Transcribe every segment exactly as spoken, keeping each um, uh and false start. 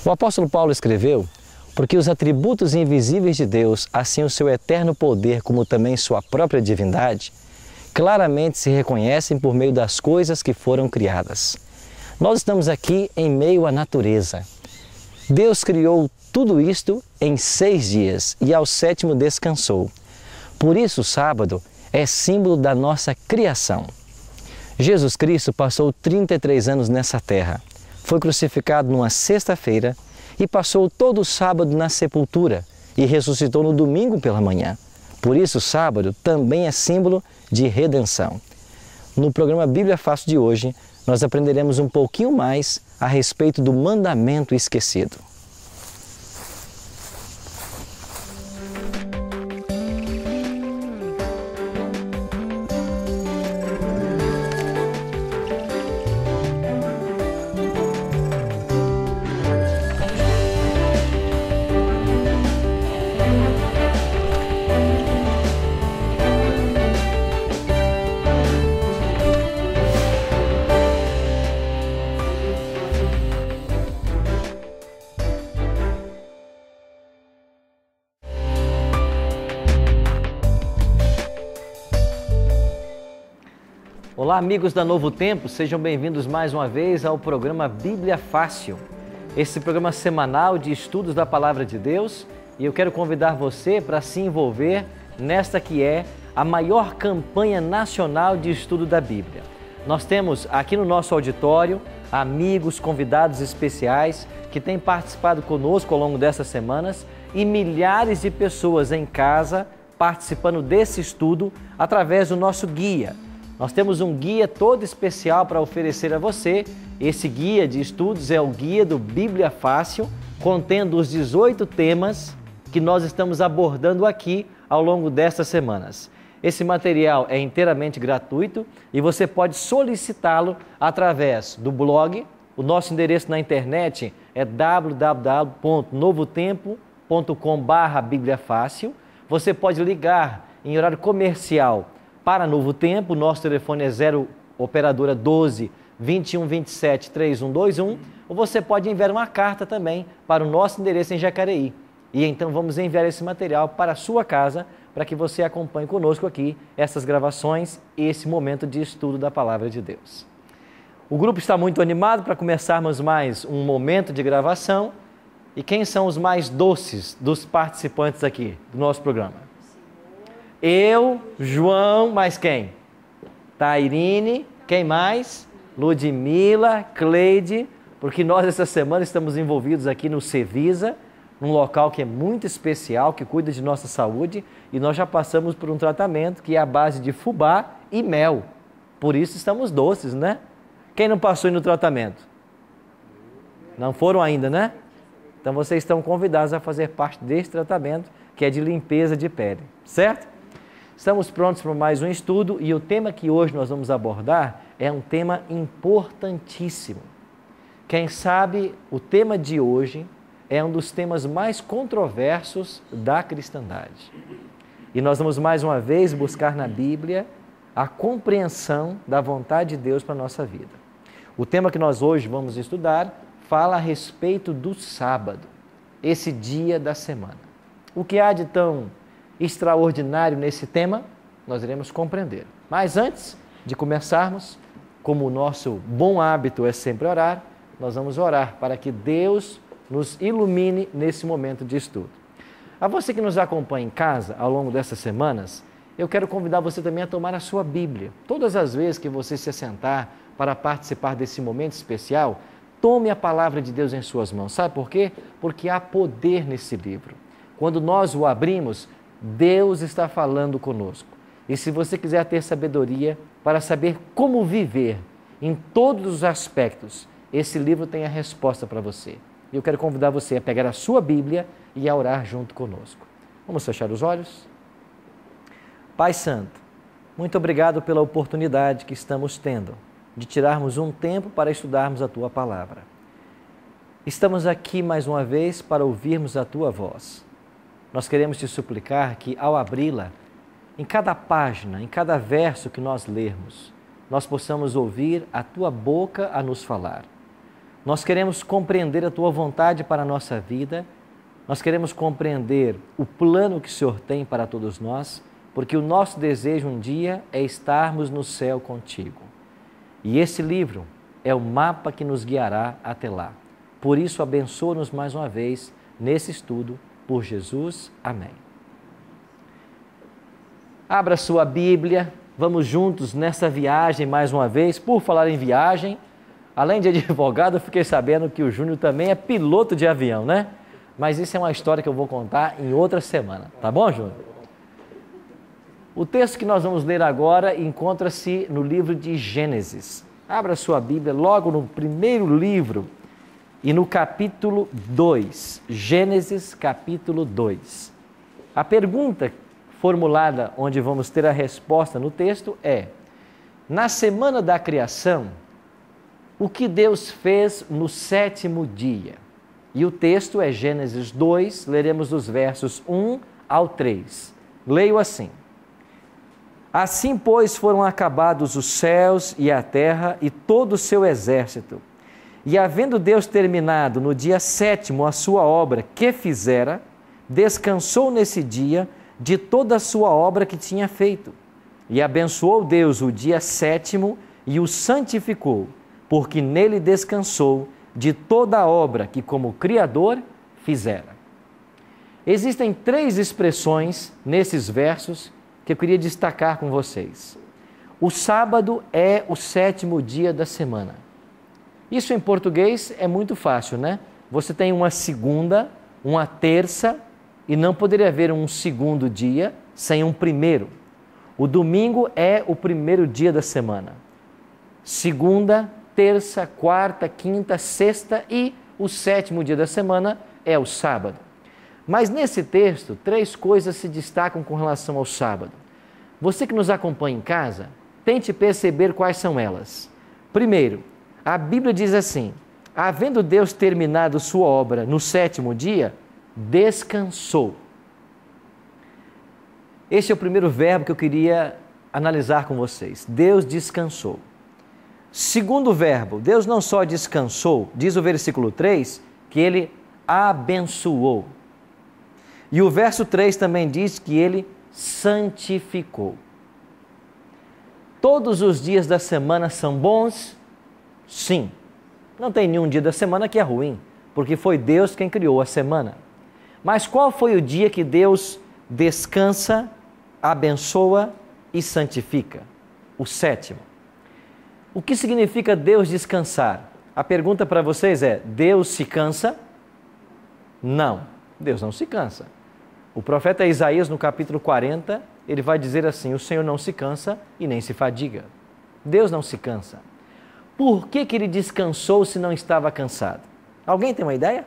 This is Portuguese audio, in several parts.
O apóstolo Paulo escreveu: porque os atributos invisíveis de Deus, assim o seu eterno poder como também sua própria divindade, claramente se reconhecem por meio das coisas que foram criadas. Nós estamos aqui em meio à natureza. Deus criou tudo isto em seis dias e ao sétimo descansou. Por isso o sábado é símbolo da nossa criação. Jesus Cristo passou trinta e três anos nessa terra. Foi crucificado numa sexta-feira e passou todo o sábado na sepultura e ressuscitou no domingo pela manhã. Por isso o sábado também é símbolo de redenção. No programa Bíblia Fácil de hoje, nós aprenderemos um pouquinho mais a respeito do mandamento esquecido. Olá, amigos da Novo Tempo, sejam bem-vindos mais uma vez ao programa Bíblia Fácil, esse programa semanal de estudos da Palavra de Deus, e eu quero convidar você para se envolver nesta que é a maior campanha nacional de estudo da Bíblia. Nós temos aqui no nosso auditório amigos, convidados especiais que têm participado conosco ao longo dessas semanas e milhares de pessoas em casa participando desse estudo através do nosso guia. Nós temos um guia todo especial para oferecer a você. Esse guia de estudos é o guia do Bíblia Fácil, contendo os dezoito temas que nós estamos abordando aqui ao longo destas semanas. Esse material é inteiramente gratuito e você pode solicitá-lo através do blog. O nosso endereço na internet é w w w ponto novo tempo ponto com barra bíblia fácil. Você pode ligar em horário comercial para Novo Tempo, nosso telefone é zero operadora doze, vinte e um, vinte e sete, trinta e um vinte e um, ou você pode enviar uma carta também para o nosso endereço em Jacareí. E então vamos enviar esse material para a sua casa, para que você acompanhe conosco aqui essas gravações e esse momento de estudo da Palavra de Deus. O grupo está muito animado para começarmos mais um momento de gravação. E quem são os mais doces dos participantes aqui do nosso programa? Eu, João, mais quem? Tairine, quem mais? Ludmila, Cleide, porque nós essa semana estamos envolvidos aqui no Cevisa, num local que é muito especial, que cuida de nossa saúde, e nós já passamos por um tratamento que é a base de fubá e mel. Por isso estamos doces, né? Quem não passou no tratamento? Não foram ainda, né? Então vocês estão convidados a fazer parte desse tratamento, que é de limpeza de pele, certo? Estamos prontos para mais um estudo e o tema que hoje nós vamos abordar é um tema importantíssimo. Quem sabe o tema de hoje é um dos temas mais controversos da cristandade. E nós vamos mais uma vez buscar na Bíblia a compreensão da vontade de Deus para a nossa vida. O tema que nós hoje vamos estudar fala a respeito do sábado, esse dia da semana. O que há de tão extraordinário nesse tema, nós iremos compreender. Mas antes de começarmos, como o nosso bom hábito é sempre orar, nós vamos orar para que Deus nos ilumine nesse momento de estudo. A você que nos acompanha em casa ao longo dessas semanas, eu quero convidar você também a tomar a sua Bíblia. Todas as vezes que você se assentar para participar desse momento especial, tome a palavra de Deus em suas mãos. Sabe por quê? Porque há poder nesse livro. Quando nós o abrimos, Deus está falando conosco. E se você quiser ter sabedoria para saber como viver em todos os aspectos, esse livro tem a resposta para você. E eu quero convidar você a pegar a sua Bíblia e a orar junto conosco. Vamos fechar os olhos? Pai Santo, muito obrigado pela oportunidade que estamos tendo de tirarmos um tempo para estudarmos a Tua Palavra. Estamos aqui mais uma vez para ouvirmos a Tua voz. Nós queremos te suplicar que, ao abri-la, em cada página, em cada verso que nós lermos, nós possamos ouvir a Tua boca a nos falar. Nós queremos compreender a Tua vontade para a nossa vida, nós queremos compreender o plano que o Senhor tem para todos nós, porque o nosso desejo um dia é estarmos no céu contigo. E esse livro é o mapa que nos guiará até lá. Por isso, abençoa-nos mais uma vez nesse estudo, por Jesus. Amém. Abra sua Bíblia, vamos juntos nessa viagem mais uma vez. Por falar em viagem, além de advogado, eu fiquei sabendo que o Júnior também é piloto de avião, né? Mas isso é uma história que eu vou contar em outra semana, tá bom, Júnior? O texto que nós vamos ler agora encontra-se no livro de Gênesis. Abra sua Bíblia logo no primeiro livro e no capítulo dois. Gênesis, capítulo dois. A pergunta formulada, onde vamos ter a resposta no texto, é: na semana da criação, o que Deus fez no sétimo dia? E o texto é Gênesis dois, leremos os versos um ao três. Leio assim: assim, pois, foram acabados os céus e a terra e todo o seu exército. E havendo Deus terminado no dia sétimo a sua obra que fizera, descansou nesse dia de toda a sua obra que tinha feito. E abençoou Deus o dia sétimo e o santificou, porque nele descansou de toda a obra que como Criador fizera. Existem três expressões nesses versos que eu queria destacar com vocês. O sábado é o sétimo dia da semana. Isso em português é muito fácil, né? Você tem uma segunda, uma terça, e não poderia haver um segundo dia sem um primeiro. O domingo é o primeiro dia da semana. Segunda, terça, quarta, quinta, sexta e o sétimo dia da semana é o sábado. Mas nesse texto, três coisas se destacam com relação ao sábado. Você que nos acompanha em casa, tente perceber quais são elas. Primeiro, a Bíblia diz assim: havendo Deus terminado sua obra no sétimo dia, descansou. Este é o primeiro verbo que eu queria analisar com vocês. Deus descansou. Segundo verbo, Deus não só descansou, diz o versículo três, que Ele abençoou. E o verso três também diz que Ele santificou. Todos os dias da semana são bons? Sim. Não tem nenhum dia da semana que é ruim, porque foi Deus quem criou a semana. Mas qual foi o dia que Deus descansa, abençoa e santifica? O sétimo. O que significa Deus descansar? A pergunta para vocês é: Deus se cansa? Não, Deus não se cansa. O profeta Isaías, no capítulo quarenta, ele vai dizer assim: o Senhor não se cansa e nem se fadiga. Deus não se cansa. Por que que ele descansou se não estava cansado? Alguém tem uma ideia?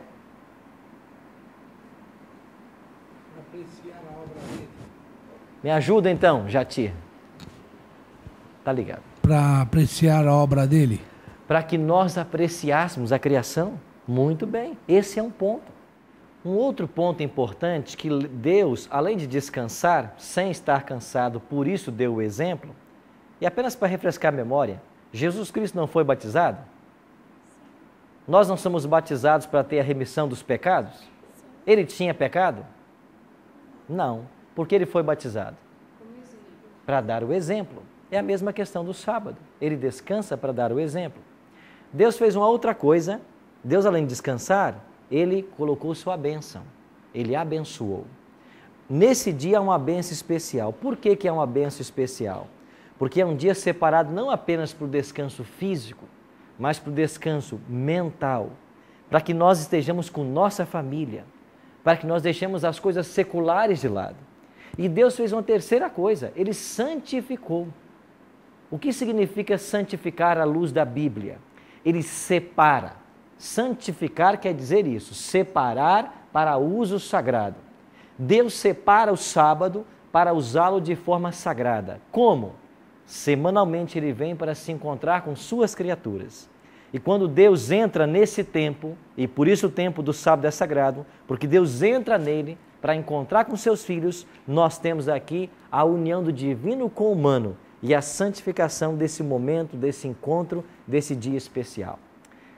Apreciar a obra dele. Me ajuda então, Jatir. Tá ligado? Para apreciar a obra dele. Para que nós apreciássemos a criação? Muito bem, esse é um ponto. Um outro ponto importante, que Deus, além de descansar, sem estar cansado, por isso deu o exemplo, e apenas para refrescar a memória, Jesus Cristo não foi batizado? Nós não somos batizados para ter a remissão dos pecados? Ele tinha pecado? Não. Por que ele foi batizado? Para dar o exemplo. É a mesma questão do sábado. Ele descansa para dar o exemplo. Deus fez uma outra coisa. Deus, além de descansar, Ele colocou sua bênção. Ele abençoou. Nesse dia há uma bênção especial. Por que que é uma bênção especial? Porque é um dia separado não apenas para o descanso físico, mas para o descanso mental. Para que nós estejamos com nossa família. Para que nós deixemos as coisas seculares de lado. E Deus fez uma terceira coisa. Ele santificou. O que significa santificar à luz da Bíblia? Ele separa. Santificar quer dizer isso, separar para uso sagrado. Deus separa o sábado para usá-lo de forma sagrada. Como? Semanalmente ele vem para se encontrar com suas criaturas. E quando Deus entra nesse tempo, e por isso o tempo do sábado é sagrado, porque Deus entra nele para encontrar com seus filhos, nós temos aqui a união do divino com o humano e a santificação desse momento, desse encontro, desse dia especial.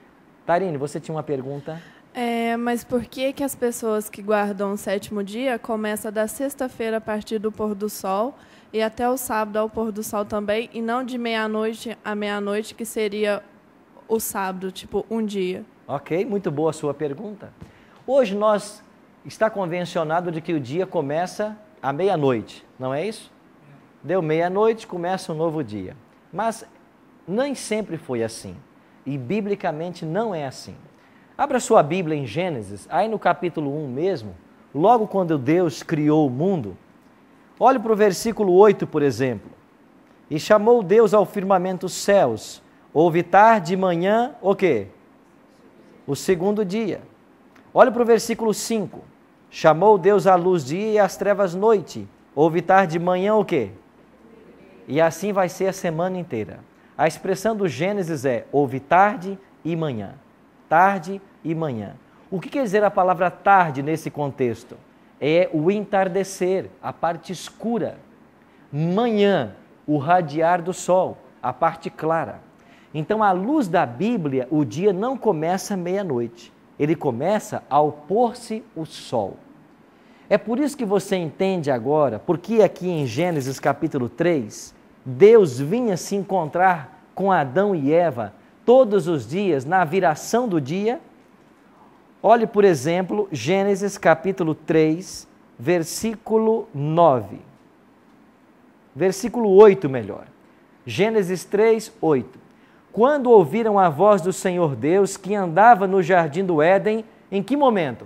Tairine, você tinha uma pergunta? É, mas por que que as pessoas que guardam o sétimo dia começam da sexta-feira a partir do pôr do sol e até o sábado ao pôr do sol também, e não de meia-noite a meia-noite, que seria o sábado, tipo um dia? Ok, muito boa a sua pergunta. Hoje nós está convencionado de que o dia começa à meia-noite, não é isso? Deu meia-noite, começa um novo dia. Mas nem sempre foi assim. E biblicamente não é assim. Abra sua Bíblia em Gênesis, aí no capítulo um mesmo, logo quando Deus criou o mundo. Olhe para o versículo oito, por exemplo. E chamou Deus ao firmamento os céus. Houve tarde e manhã, o quê? O segundo dia. Olhe para o versículo cinco. Chamou Deus a luz dia e as trevas noite. Houve tarde e manhã, o quê? E assim vai ser a semana inteira. A expressão do Gênesis é: houve tarde e manhã. Tarde e manhã. O que quer dizer a palavra tarde nesse contexto? É o entardecer, a parte escura. Manhã, o radiar do sol, a parte clara. Então, à luz da Bíblia, o dia não começa meia-noite. Ele começa ao pôr-se o sol. É por isso que você entende agora, porque aqui em Gênesis capítulo três, Deus vinha se encontrar com Adão e Eva todos os dias, na viração do dia. Olhe, por exemplo, Gênesis capítulo três, versículo nove. Versículo oito, melhor. Gênesis três, oito. Quando ouviram a voz do Senhor Deus, que andava no jardim do Éden, em que momento?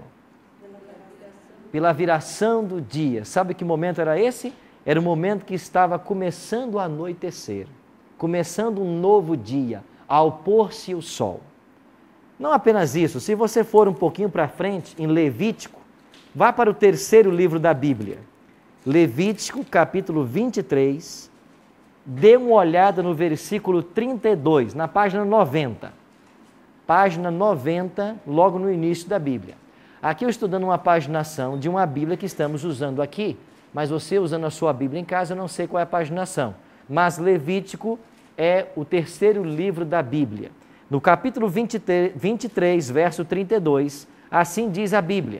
Pela viração do dia. Sabe que momento era esse? Era o momento que estava começando a anoitecer, começando um novo dia, ao pôr-se o sol. Não apenas isso, se você for um pouquinho para frente, em Levítico, vá para o terceiro livro da Bíblia. Levítico, capítulo vinte e três, dê uma olhada no versículo trinta e dois, na página noventa. Página noventa, logo no início da Bíblia. Aqui eu estou dando uma paginação de uma Bíblia que estamos usando aqui, mas você usando a sua Bíblia em casa, eu não sei qual é a paginação. Mas Levítico é o terceiro livro da Bíblia. No capítulo vinte e três, verso trinta e dois, assim diz a Bíblia: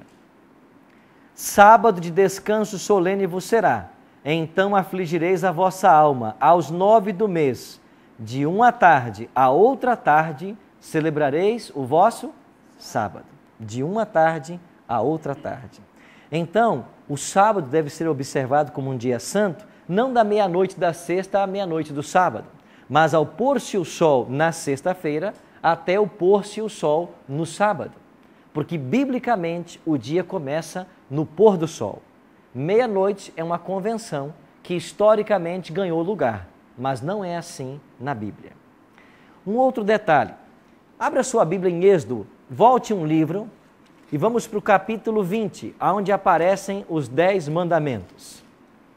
sábado de descanso solene vos será, então afligireis a vossa alma, aos nove do mês, de uma tarde a outra tarde, celebrareis o vosso sábado. De uma tarde a outra tarde. Então, o sábado deve ser observado como um dia santo, não da meia-noite da sexta à meia-noite do sábado, mas ao pôr-se o sol na sexta-feira até o pôr-se o sol no sábado. Porque, biblicamente, o dia começa no pôr do sol. Meia-noite é uma convenção que historicamente ganhou lugar, mas não é assim na Bíblia. Um outro detalhe. Abra sua Bíblia em Êxodo, volte um livro e vamos para o capítulo vinte, onde aparecem os dez mandamentos.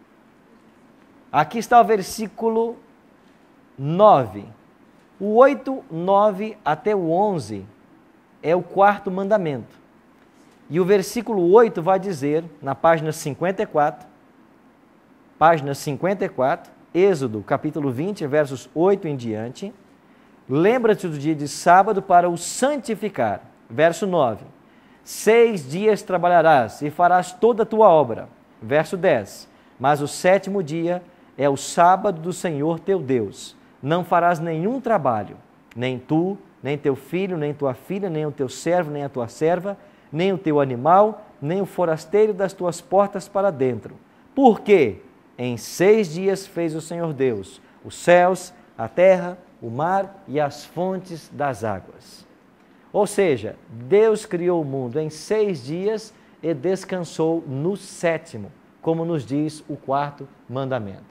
Aqui está o versículo nove. O oito, nove até o onze é o quarto mandamento. E o versículo oito vai dizer, na página cinquenta e quatro, página cinquenta e quatro, Êxodo, capítulo vinte, versos oito em diante: lembra-te do dia de sábado para o santificar. Verso nove. Seis dias trabalharás e farás toda a tua obra. Verso dez. Mas o sétimo dia é o sábado do Senhor teu Deus. Não farás nenhum trabalho, nem tu, nem teu filho, nem tua filha, nem o teu servo, nem a tua serva, nem o teu animal, nem o forasteiro das tuas portas para dentro. Porque em seis dias fez o Senhor Deus os céus, a terra, o mar e as fontes das águas. Ou seja, Deus criou o mundo em seis dias e descansou no sétimo, como nos diz o quarto mandamento.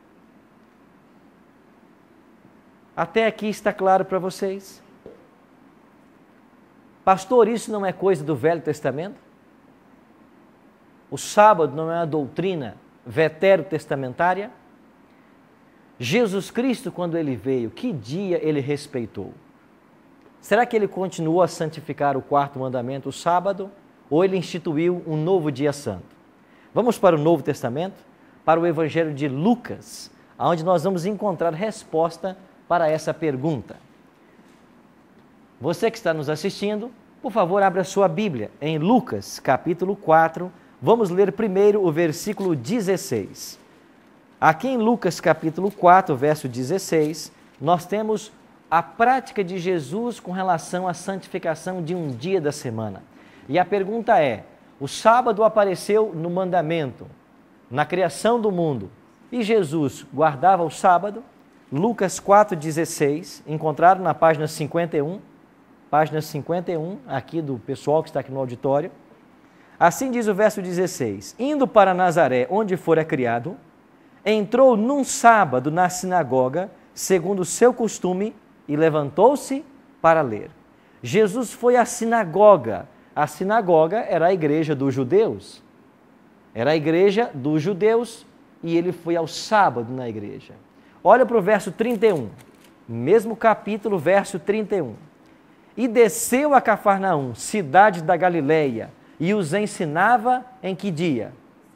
Até aqui está claro para vocês? Pastor, isso não é coisa do Velho Testamento? O sábado não é uma doutrina veterotestamentária? Jesus Cristo, quando ele veio, que dia ele respeitou? Será que ele continuou a santificar o quarto mandamento, o sábado, ou ele instituiu um novo dia santo? Vamos para o Novo Testamento, para o Evangelho de Lucas, onde nós vamos encontrar resposta para essa pergunta. Você que está nos assistindo, por favor, abra sua Bíblia em Lucas, capítulo quatro. Vamos ler primeiro o versículo dezesseis. Aqui em Lucas, capítulo quatro, verso dezesseis, nós temos a prática de Jesus com relação à santificação de um dia da semana. E a pergunta é, o sábado apareceu no mandamento, na criação do mundo, e Jesus guardava o sábado? Lucas quatro, dezesseis, encontrado na página cinquenta e um, página cinquenta e um, aqui do pessoal que está aqui no auditório. Assim diz o verso dezesseis, indo para Nazaré, onde fora criado, entrou num sábado na sinagoga, segundo o seu costume, e levantou-se para ler. Jesus foi à sinagoga. A sinagoga era a igreja dos judeus. Era a igreja dos judeus e ele foi ao sábado na igreja. Olha para o verso trinta e um, mesmo capítulo, verso trinta e um. E desceu a Cafarnaum, cidade da Galileia, e os ensinava em que dia?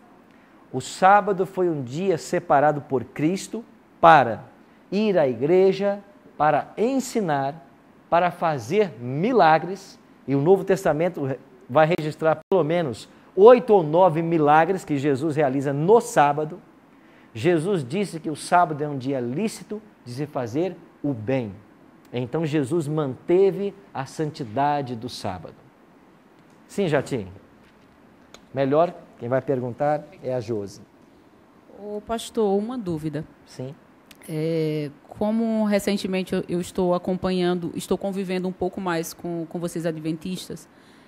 O sábado foi um dia separado por Cristo para ir à igreja, para ensinar, para fazer milagres, e o Novo Testamento vai registrar pelo menos oito ou nove milagres que Jesus realiza no sábado. Jesus disse que o sábado é um dia lícito de se fazer o bem. Então Jesus manteve a santidade do sábado. Sim, Jatim? Melhor, quem vai perguntar é a Josi. Ô pastor, uma dúvida. Sim. É, como recentemente eu, eu estou acompanhando, estou convivendo um pouco mais com, com vocês adventistas,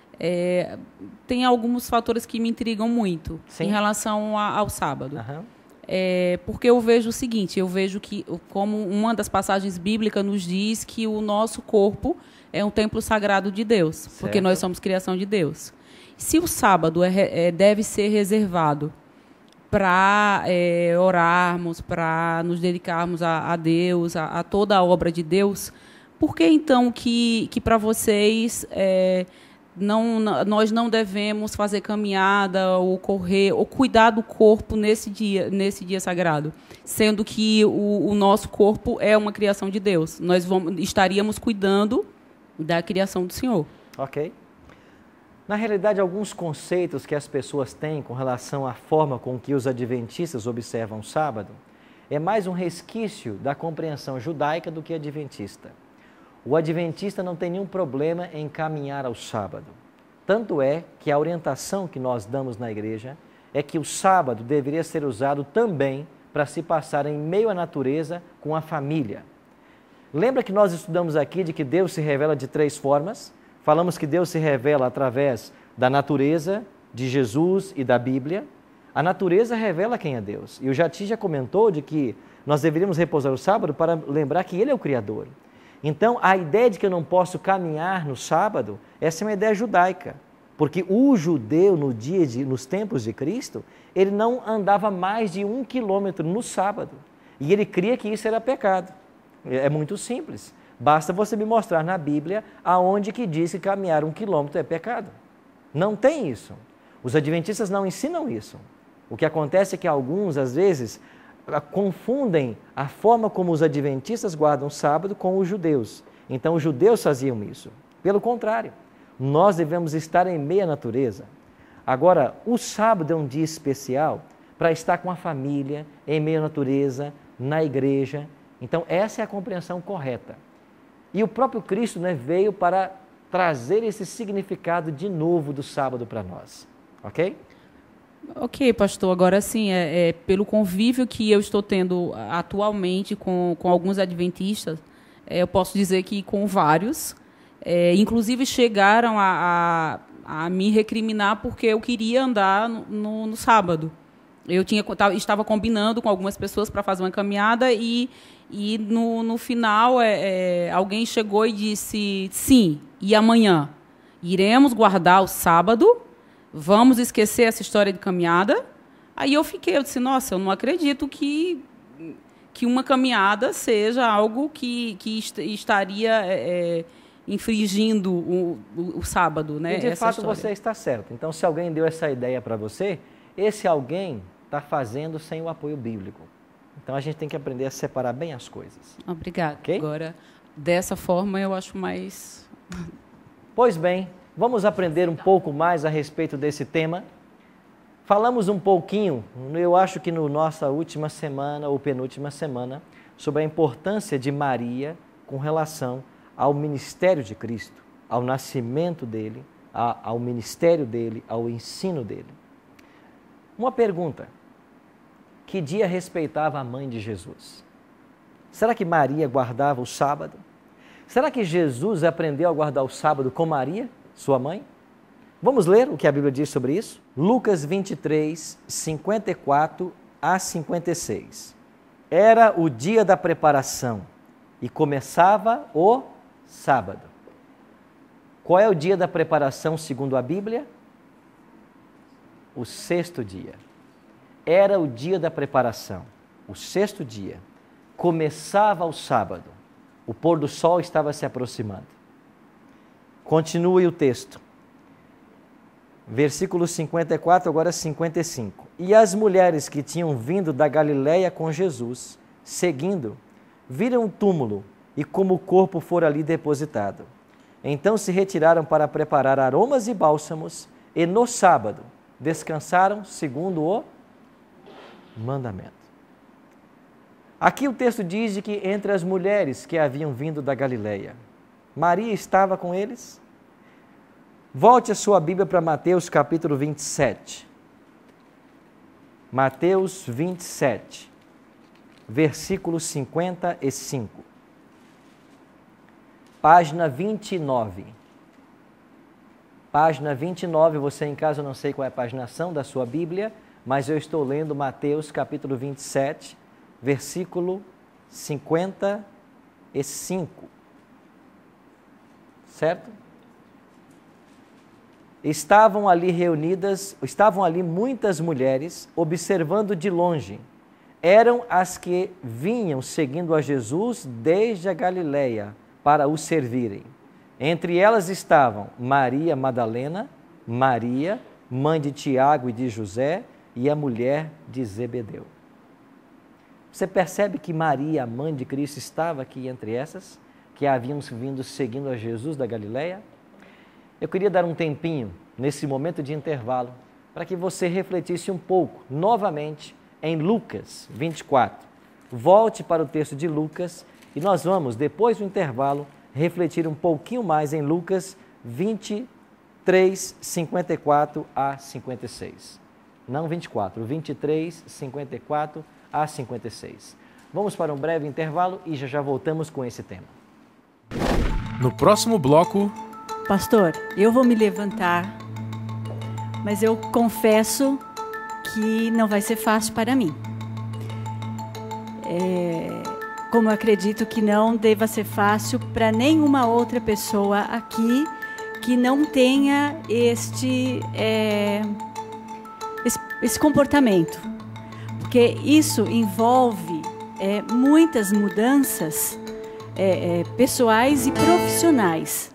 é, tem alguns fatores que me intrigam muito. Sim. Em relação a, ao sábado. Uhum. É, porque eu vejo o seguinte, eu vejo que, como uma das passagens bíblicas nos diz que o nosso corpo é um templo sagrado de Deus, certo. Porque nós somos criação de Deus. Se o sábado é, é, deve ser reservado para é, orarmos, para nos dedicarmos a, a Deus, a, a toda a obra de Deus, por que então que, que para vocês é, não, nós não devemos fazer caminhada ou correr ou cuidar do corpo nesse dia, nesse dia sagrado, sendo que o, o nosso corpo é uma criação de Deus? Nós vamos, estaríamos cuidando da criação do Senhor. Ok. Na realidade, alguns conceitos que as pessoas têm com relação à forma com que os adventistas observam o sábado é mais um resquício da compreensão judaica do que adventista. O adventista não tem nenhum problema em caminhar ao sábado. Tanto é que a orientação que nós damos na igreja é que o sábado deveria ser usado também para se passar em meio à natureza com a família. Lembra que nós estudamos aqui de que Deus se revela de três formas? Falamos que Deus se revela através da natureza, de Jesus e da Bíblia. A natureza revela quem é Deus. E o Jati já comentou de que nós deveríamos repousar o sábado para lembrar que Ele é o Criador. Então, a ideia de que eu não posso caminhar no sábado, essa é uma ideia judaica. Porque o judeu, no dia de, nos tempos de Cristo, ele não andava mais de um quilômetro no sábado. E ele cria que isso era pecado. É muito simples. Basta você me mostrar na Bíblia aonde que diz que caminhar um quilômetro é pecado. Não tem isso. Os adventistas não ensinam isso. O que acontece é que alguns, às vezes, confundem a forma como os adventistas guardam o sábado com os judeus. Então, os judeus faziam isso. Pelo contrário, nós devemos estar em meia natureza. Agora, o sábado é um dia especial para estar com a família, em meia natureza, na igreja. Então, essa é a compreensão correta. E o próprio Cristo, né, veio para trazer esse significado de novo do sábado para nós. Ok? Ok, pastor. Agora sim, é, é, pelo convívio que eu estou tendo atualmente com, com alguns adventistas, é, eu posso dizer que com vários, é, inclusive chegaram a, a, a me recriminar porque eu queria andar no, no, no sábado. Eu tinha, estava combinando com algumas pessoas para fazer uma caminhada e... E no, no final, é, é, alguém chegou e disse, sim, e amanhã? Iremos guardar o sábado? Vamos esquecer essa história de caminhada? Aí eu fiquei, eu disse, nossa, eu não acredito que, que uma caminhada seja algo que, que est estaria é, infringindo o, o, o sábado, né? E de essa fato história. Você está certo. Então, se alguém deu essa ideia para você, esse alguém está fazendo sem o apoio bíblico. Então, a gente tem que aprender a separar bem as coisas. Obrigada. Okay? Agora, dessa forma, eu acho mais, Pois bem, vamos aprender um pouco mais a respeito desse tema. Falamos um pouquinho, eu acho que na nossa última semana ou penúltima semana, sobre a importância de Maria com relação ao ministério de Cristo, ao nascimento dele, ao ministério dele, ao ensino dele. Uma pergunta: que dia respeitava a mãe de Jesus? Será que Maria guardava o sábado? Será que Jesus aprendeu a guardar o sábado com Maria, sua mãe? Vamos ler o que a Bíblia diz sobre isso? Lucas vinte e três, cinquenta e quatro a cinquenta e seis. Era o dia da preparação e começava o sábado. Qual é o dia da preparação segundo a Bíblia? O sexto dia. Era o dia da preparação, o sexto dia. Começava o sábado. O pôr do sol estava se aproximando. Continue o texto. Versículo cinquenta e quatro, agora cinquenta e cinco. E as mulheres que tinham vindo da Galiléia com Jesus, seguindo, viram o túmulo e como o corpo fora ali depositado. Então se retiraram para preparar aromas e bálsamos e no sábado descansaram segundo o mandamento. Aqui o texto diz de que entre as mulheres que haviam vindo da Galiléia, Maria estava com eles. Volte a sua Bíblia para Mateus capítulo vinte e sete. Mateus vinte e sete, versículo cinquenta e cinco. Página vinte e nove. Página vinte e nove, você em casa, eu não sei qual é a paginação da sua Bíblia, mas eu estou lendo Mateus capítulo vinte e sete, versículo cinquenta e cinco. Certo? Estavam ali reunidas, estavam ali muitas mulheres observando de longe. Eram as que vinham seguindo a Jesus desde a Galiléia para o servirem. Entre elas estavam Maria Madalena, Maria, mãe de Tiago e de José, e a mulher de Zebedeu. Você percebe que Maria, a mãe de Cristo, estava aqui entre essas, que haviam vindo seguindo a Jesus da Galiléia? Eu queria dar um tempinho, nesse momento de intervalo, para que você refletisse um pouco, novamente, em Lucas vinte e quatro. Volte para o texto de Lucas e nós vamos, depois do intervalo, refletir um pouquinho mais em Lucas vinte e três, cinquenta e quatro a cinquenta e seis. Não vinte e quatro, vinte e três, cinquenta e quatro a cinquenta e seis. Vamos para um breve intervalo e já já voltamos com esse tema. No próximo bloco... Pastor, eu vou me levantar, mas eu confesso que não vai ser fácil para mim. É, como eu acredito que não deva ser fácil para nenhuma outra pessoa aqui que não tenha este, é, esse, esse comportamento. Porque isso envolve é, muitas mudanças é, é, pessoais e profissionais.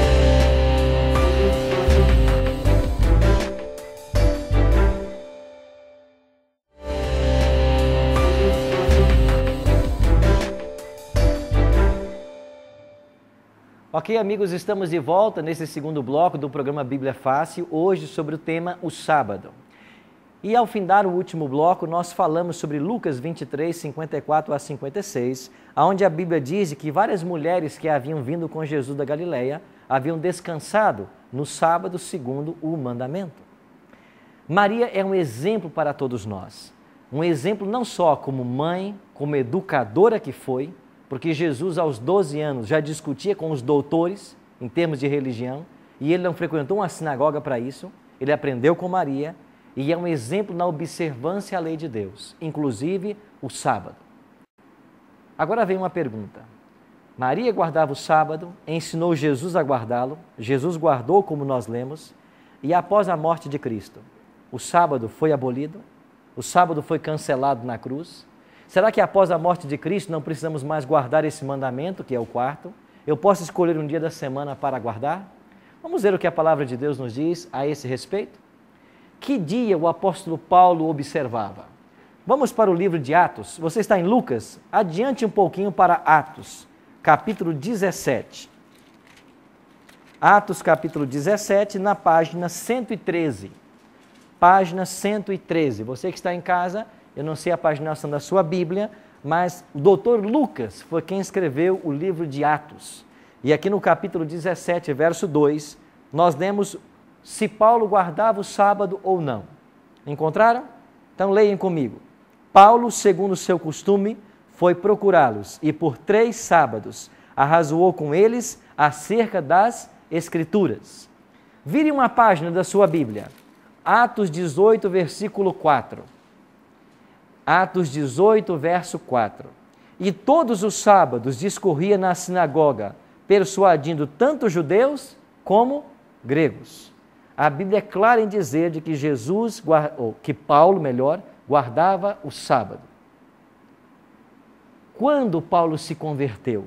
Ok, amigos, estamos de volta nesse segundo bloco do programa Bíblia Fácil, hoje sobre o tema o sábado. E ao findar o último bloco, nós falamos sobre Lucas vinte e três, cinquenta e quatro a cinquenta e seis, onde a Bíblia diz que várias mulheres que haviam vindo com Jesus da Galiléia haviam descansado no sábado segundo o mandamento. Maria é um exemplo para todos nós, um exemplo não só como mãe, como educadora que foi, porque Jesus aos doze anos já discutia com os doutores em termos de religião e ele não frequentou uma sinagoga para isso, ele aprendeu com Maria e é um exemplo na observância à lei de Deus, inclusive o sábado. Agora vem uma pergunta. Maria guardava o sábado, ensinou Jesus a guardá-lo, Jesus guardou como nós lemos, e após a morte de Cristo, o sábado foi abolido? O sábado foi cancelado na cruz? Será que após a morte de Cristo não precisamos mais guardar esse mandamento, que é o quarto? Eu posso escolher um dia da semana para guardar? Vamos ver o que a palavra de Deus nos diz a esse respeito? Que dia o apóstolo Paulo observava? Vamos para o livro de Atos. Você está em Lucas? Adiante um pouquinho para Atos, capítulo dezessete. Atos capítulo dezessete, na página cento e treze. Página cento e treze. Você que está em casa, eu não sei a paginação da sua Bíblia, mas o doutor Lucas foi quem escreveu o livro de Atos. E aqui no capítulo dezessete, verso dois, nós lemos se Paulo guardava o sábado ou não. Encontraram? Então leiam comigo. Paulo, segundo o seu costume, foi procurá-los e por três sábados arrazoou com eles acerca das Escrituras. Vire uma página da sua Bíblia. Atos dezoito, versículo quatro. Atos dezoito, verso quatro. E todos os sábados discorria na sinagoga, persuadindo tanto judeus como gregos. A Bíblia é clara em dizer de que Jesus, ou que Paulo, melhor, guardava o sábado. Quando Paulo se converteu?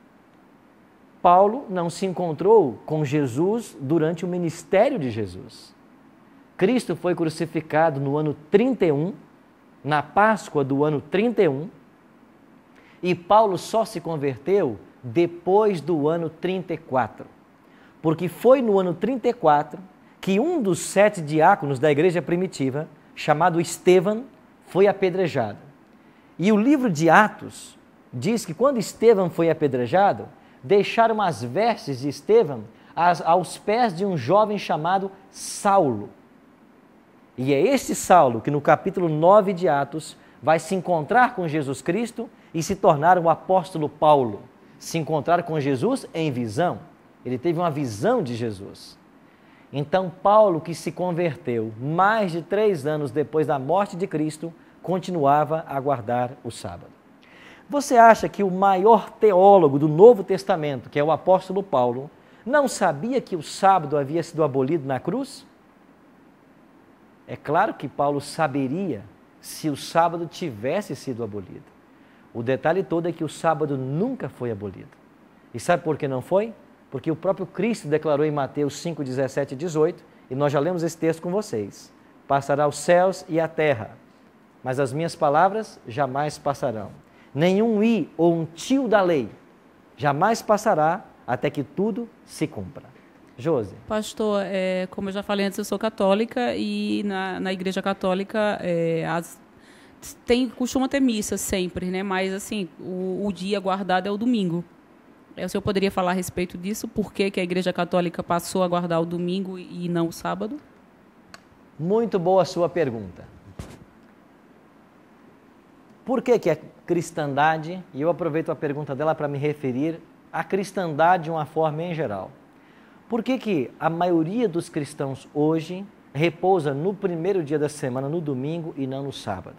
Paulo não se encontrou com Jesus durante o ministério de Jesus. Cristo foi crucificado no ano trinta e um, na Páscoa do ano trinta e um, e Paulo só se converteu depois do ano trinta e quatro, porque foi no ano trinta e quatro que um dos sete diáconos da igreja primitiva, chamado Estevão, foi apedrejado. E o livro de Atos diz que quando Estevão foi apedrejado, deixaram as vestes de Estevão aos pés de um jovem chamado Saulo. E é esse Saulo que no capítulo nove de Atos vai se encontrar com Jesus Cristo e se tornar o apóstolo Paulo. Se encontrar com Jesus em visão. Ele teve uma visão de Jesus. Então Paulo, que se converteu mais de três anos depois da morte de Cristo, continuava a guardar o sábado. Você acha que o maior teólogo do Novo Testamento, que é o apóstolo Paulo, não sabia que o sábado havia sido abolido na cruz? É claro que Paulo saberia se o sábado tivesse sido abolido. O detalhe todo é que o sábado nunca foi abolido. E sabe por que não foi? Porque o próprio Cristo declarou em Mateus cinco, dezessete e dezoito, e nós já lemos esse texto com vocês: passará os céus e a terra, mas as minhas palavras jamais passarão. Nenhum i ou um tio da lei jamais passará até que tudo se cumpra. Josi. Pastor, é, como eu já falei antes, eu sou católica e na, na igreja católica é, as, tem, costuma ter missa sempre, né? Mas assim, o, o dia guardado é o domingo. É, o senhor poderia falar a respeito disso? Por que, que a igreja católica passou a guardar o domingo e não o sábado? Muito boa a sua pergunta. Por que, que a cristandade, e eu aproveito a pergunta dela para me referir à cristandade de uma forma em geral. Por que, que a maioria dos cristãos hoje repousa no primeiro dia da semana, no domingo, e não no sábado?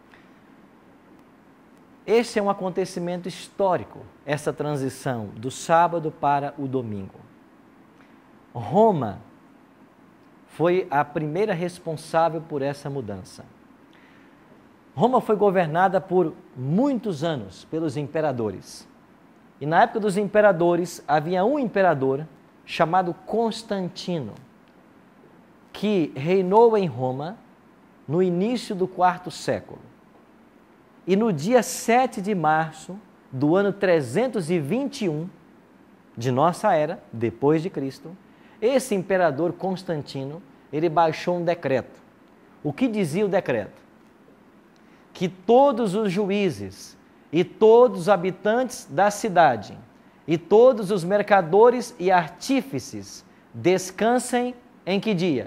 Esse é um acontecimento histórico, essa transição do sábado para o domingo. Roma foi a primeira responsável por essa mudança. Roma foi governada por muitos anos pelos imperadores. E na época dos imperadores, havia um imperador chamado Constantino, que reinou em Roma no início do quarto século. E no dia sete de março do ano trezentos e vinte e um de nossa era, depois de Cristo, esse imperador Constantino, ele baixou um decreto. O que dizia o decreto? Que todos os juízes e todos os habitantes da cidade e todos os mercadores e artífices descansem em que dia?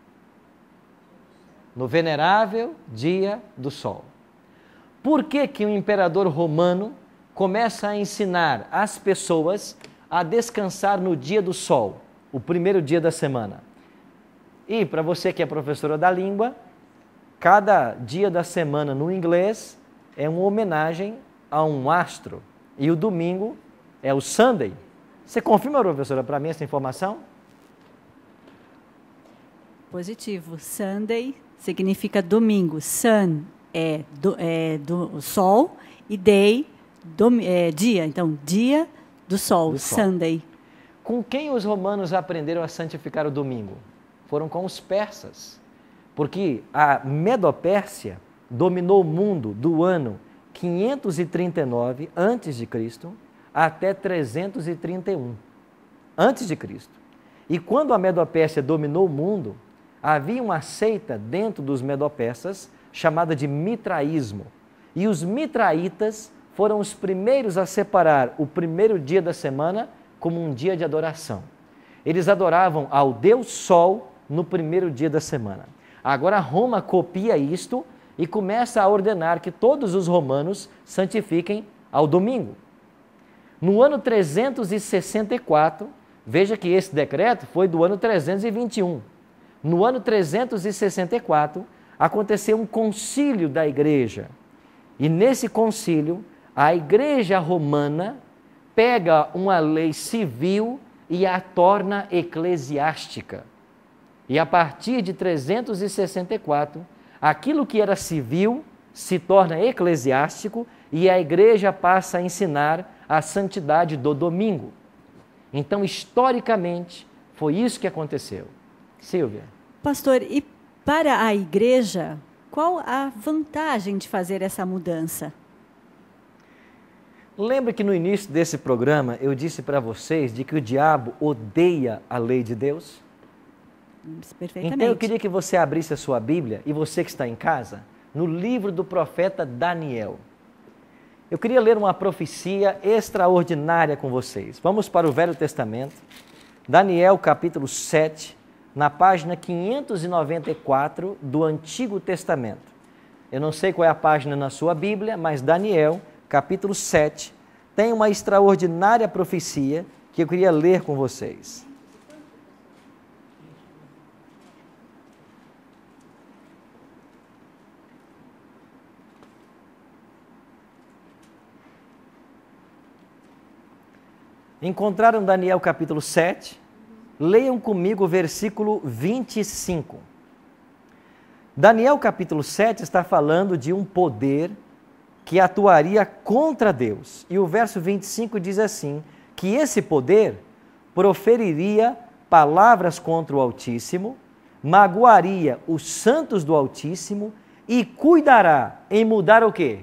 No venerável dia do sol. Por que que o imperador romano começa a ensinar as pessoas a descansar no dia do sol, o primeiro dia da semana? E para você que é professora da língua, cada dia da semana no inglês é uma homenagem a um astro. E o domingo é o Sunday. Você confirma, professora, para mim essa informação? Positivo. Sunday significa domingo. Sun é, do, é do sol e day, do, é dia. Então, dia do sol, do sol. Sunday. Com quem os romanos aprenderam a santificar o domingo? Foram com os persas. Porque a Medopérsia dominou o mundo do ano quinhentos e trinta e nove antes de Cristo até trezentos e trinta e um antes de Cristo. E quando a Medopérsia dominou o mundo, havia uma seita dentro dos medopersas chamada de mitraísmo. E os mitraítas foram os primeiros a separar o primeiro dia da semana como um dia de adoração. Eles adoravam ao Deus Sol no primeiro dia da semana. Agora Roma copia isto e começa a ordenar que todos os romanos santifiquem ao domingo. No ano trezentos e sessenta e quatro, veja que esse decreto foi do ano trezentos e vinte e um. No ano trezentos e sessenta e quatro, aconteceu um concílio da igreja. E nesse concílio, a igreja romana pega uma lei civil e a torna eclesiástica. E a partir de trezentos e sessenta e quatro, aquilo que era civil se torna eclesiástico e a igreja passa a ensinar a santidade do domingo. Então, historicamente, foi isso que aconteceu. Silvia. Pastor, e para a igreja, qual a vantagem de fazer essa mudança? Lembra que no início desse programa eu disse para vocês de que o diabo odeia a lei de Deus? Perfeitamente. Então eu queria que você abrisse a sua Bíblia, e você que está em casa, no livro do profeta Daniel. Eu queria ler uma profecia extraordinária com vocês. Vamos para o Velho Testamento, Daniel capítulo sete, na página quinhentos e noventa e quatro do Antigo Testamento. Eu não sei qual é a página na sua Bíblia, mas Daniel capítulo sete tem uma extraordinária profecia que eu queria ler com vocês. Encontraram Daniel capítulo sete? Leiam comigo o versículo vinte e cinco. Daniel capítulo sete está falando de um poder que atuaria contra Deus. E o verso vinte e cinco diz assim, que esse poder proferiria palavras contra o Altíssimo, magoaria os santos do Altíssimo e cuidará em mudar o quê?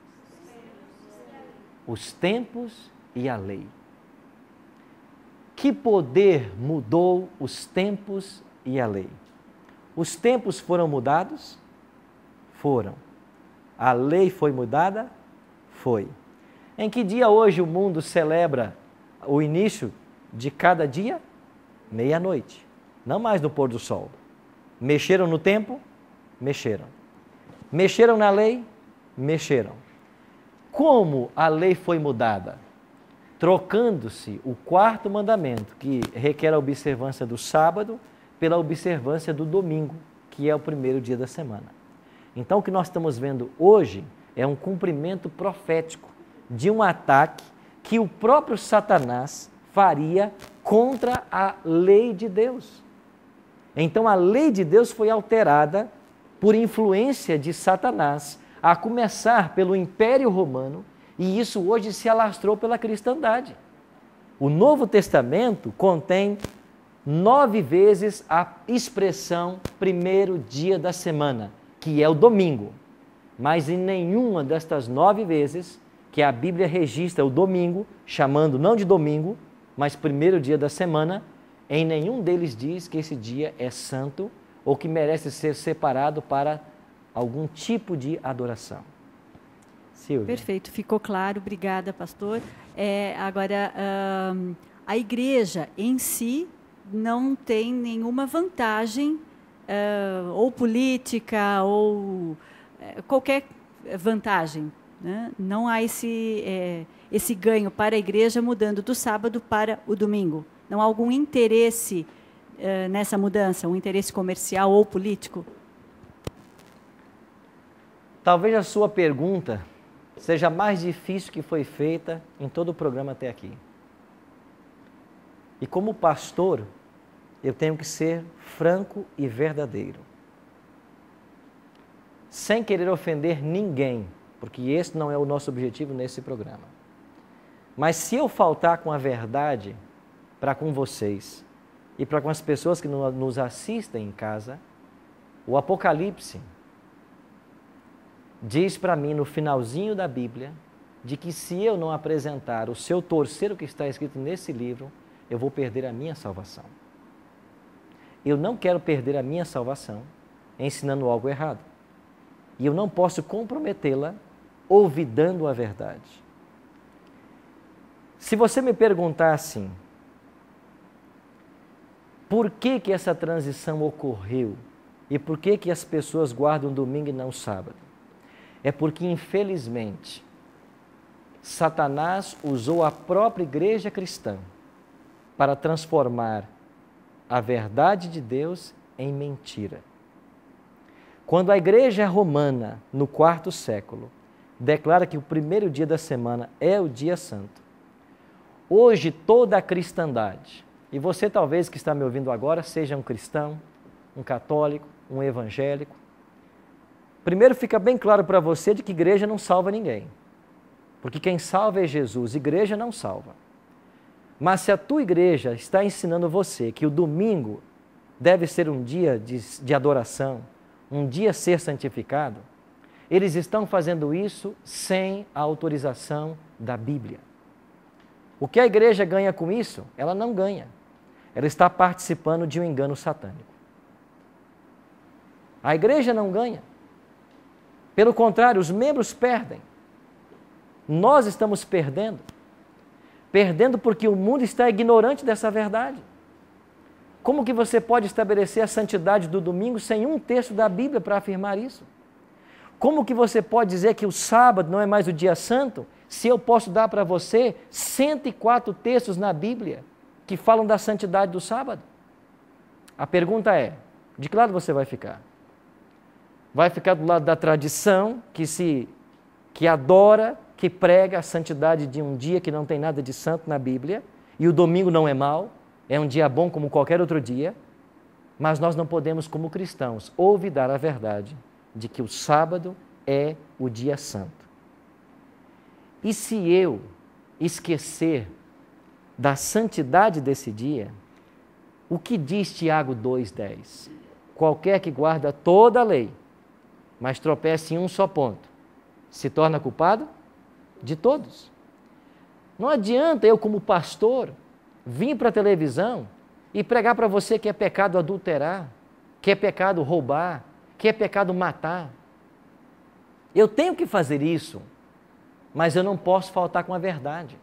Os tempos e a lei. Que poder mudou os tempos e a lei? Os tempos foram mudados? Foram. A lei foi mudada? Foi. Em que dia hoje o mundo celebra o início de cada dia? Meia-noite. Não mais no pôr do sol. Mexeram no tempo? Mexeram. Mexeram na lei? Mexeram. Como a lei foi mudada? Trocando-se o quarto mandamento, que requer a observância do sábado, pela observância do domingo, que é o primeiro dia da semana. Então, o que nós estamos vendo hoje é um cumprimento profético de um ataque que o próprio Satanás faria contra a lei de Deus. Então, a lei de Deus foi alterada por influência de Satanás, a começar pelo Império Romano, e isso hoje se alastrou pela cristandade. O Novo Testamento contém nove vezes a expressão primeiro dia da semana, que é o domingo. Mas em nenhuma destas nove vezes que a Bíblia registra o domingo, chamando não de domingo, mas primeiro dia da semana, em nenhum deles diz que esse dia é santo ou que merece ser separado para algum tipo de adoração. Silvia. Perfeito, ficou claro, obrigada, pastor. É, agora, hum, a igreja em si não tem nenhuma vantagem, uh, ou política, ou uh, qualquer vantagem, né? Não há esse, é, esse ganho para a igreja mudando do sábado para o domingo. Não há algum interesse uh, nessa mudança, um interesse comercial ou político? Talvez a sua pergunta seja a mais difícil que foi feita em todo o programa até aqui. E como pastor, eu tenho que ser franco e verdadeiro. Sem querer ofender ninguém, porque esse não é o nosso objetivo nesse programa. Mas se eu faltar com a verdade para com vocês e para com as pessoas que nos assistem em casa, o Apocalipse diz para mim no finalzinho da Bíblia, de que se eu não apresentar o seu torcer o que está escrito nesse livro, eu vou perder a minha salvação. eu não quero perder a minha salvação ensinando algo errado. E eu não posso comprometê-la olvidando a verdade. Se você me perguntar assim, por que que essa transição ocorreu? E por que que as pessoas guardam domingo e não sábado? É porque, infelizmente, Satanás usou a própria igreja cristã para transformar a verdade de Deus em mentira. Quando a igreja romana, no quarto século, declara que o primeiro dia da semana é o dia santo, hoje toda a cristandade, e você talvez que está me ouvindo agora seja um cristão, um católico, um evangélico, primeiro fica bem claro para você de que igreja não salva ninguém. Porque quem salva é Jesus, igreja não salva. Mas se a tua igreja está ensinando você que o domingo deve ser um dia de, de adoração, um dia a ser santificado, eles estão fazendo isso sem a autorização da Bíblia. O que a igreja ganha com isso? Ela não ganha. Ela está participando de um engano satânico. A igreja não ganha. Pelo contrário, os membros perdem. Nós estamos perdendo. Perdendo porque o mundo está ignorante dessa verdade. Como que você pode estabelecer a santidade do domingo sem um texto da Bíblia para afirmar isso? Como que você pode dizer que o sábado não é mais o dia santo, se eu posso dar para você cento e quatro textos na Bíblia que falam da santidade do sábado? A pergunta é, de que lado você vai ficar? Vai ficar do lado da tradição, que se que adora, que prega a santidade de um dia que não tem nada de santo na Bíblia, e o domingo não é mau, é um dia bom como qualquer outro dia, mas nós não podemos, como cristãos, olvidar a verdade de que o sábado é o dia santo. E se eu esquecer da santidade desse dia, o que diz Tiago dois, dez? Qualquer que guarda toda a lei, mas tropece em um só ponto, se torna culpado de todos. Não adianta eu, como pastor, vir para a televisão e pregar para você que é pecado adulterar, que é pecado roubar, que é pecado matar. Eu tenho que fazer isso, mas eu não posso faltar com a verdade.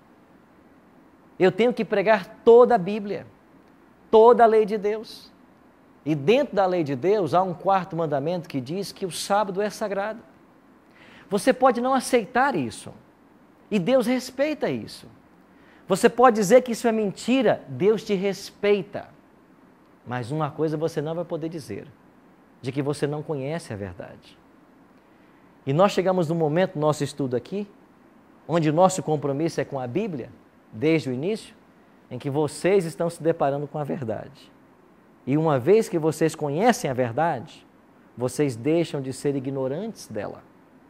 Eu tenho que pregar toda a Bíblia, toda a lei de Deus. E dentro da lei de Deus há um quarto mandamento que diz que o sábado é sagrado. Você pode não aceitar isso, e Deus respeita isso. Você pode dizer que isso é mentira, Deus te respeita. Mas uma coisa você não vai poder dizer, de que você não conhece a verdade. E nós chegamos no momento do nosso estudo aqui, onde o nosso compromisso é com a Bíblia, desde o início, em que vocês estão se deparando com a verdade. E uma vez que vocês conhecem a verdade, vocês deixam de ser ignorantes dela.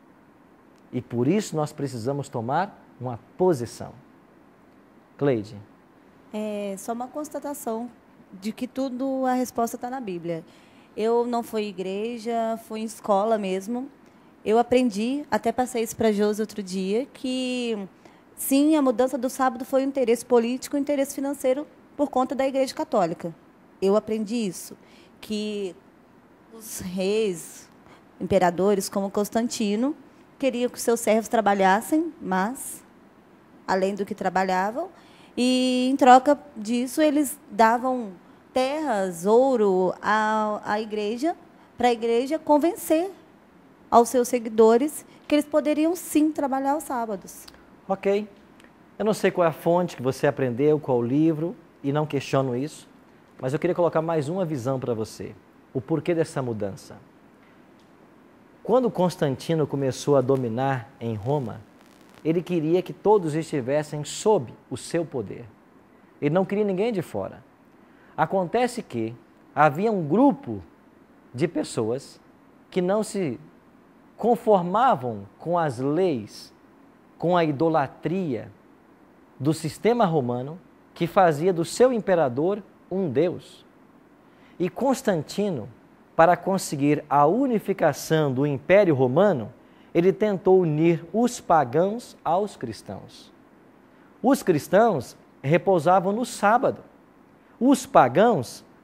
E por isso nós precisamos tomar uma posição. Cleide. É só uma constatação de que tudo, a resposta está na Bíblia. Eu não fui igreja, fui em escola mesmo. Eu aprendi, até passei isso para Josi outro dia, que sim, a mudança do sábado foi um interesse político, um interesse financeiro por conta da Igreja Católica. Eu aprendi isso, que os reis, imperadores como Constantino, queriam que seus servos trabalhassem, mas, além do que trabalhavam, e em troca disso eles davam terras, ouro à, à igreja, para a igreja convencer aos seus seguidores que eles poderiam sim trabalhar aos sábados. Ok. Eu não sei qual é a fonte que você aprendeu, qual o livro, e não questiono isso, mas eu queria colocar mais uma visão para você. O porquê dessa mudança. Quando Constantino começou a dominar em Roma, ele queria que todos estivessem sob o seu poder. Ele não queria ninguém de fora. Acontece que havia um grupo de pessoas que não se conformavam com as leis, com a idolatria do sistema romano, que fazia do seu imperador um deus. E Constantino, para conseguir a unificação do Império Romano, ele tentou unir os pagãos aos cristãos. Os cristãos repousavam no sábado. Os pagãos